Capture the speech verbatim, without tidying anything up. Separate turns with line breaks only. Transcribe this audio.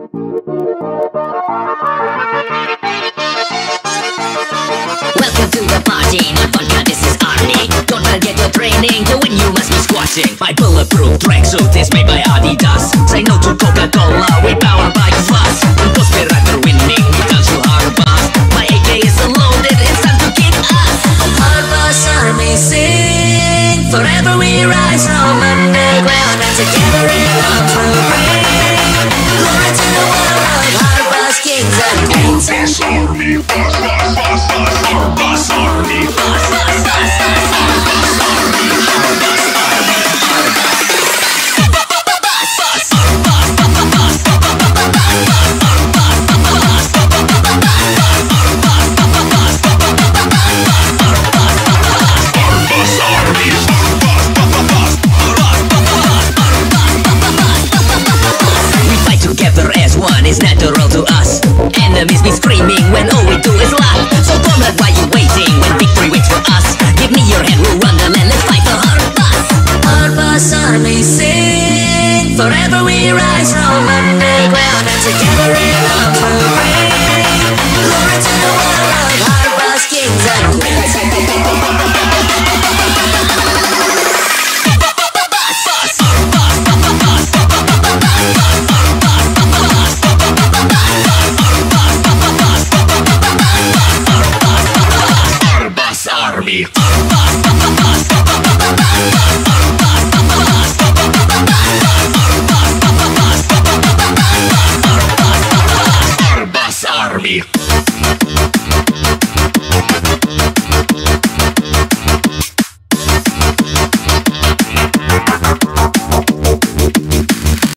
Welcome to the party, not vodka, this is Arnie. Don't forget your training, to win you must be squashing. My bulletproof tracksuit is made by Adidas. Say no to Coca-Cola, we power by fast. And Conspirator winning, we dance to Hardbass. My A K is loaded, it's time to kick ass.
Hardbass Army sing, forever we rise from underground, and together in arms we'll bring glory to the world of Hardbass kings and queens.
Hardbass Army, boss, boss, boss, boss. Hardbass Army, boss, boss, boss, boss. Hardbass Army, Hardbass Army, Hardbass.
Is natural to us. Enemies be screaming when all we do is laugh. So comrade, why you waiting when victory waits for us? Give me your hand, we'll run the land, let's fight for Hardbass.
Hardbass Army sing, forever we rise from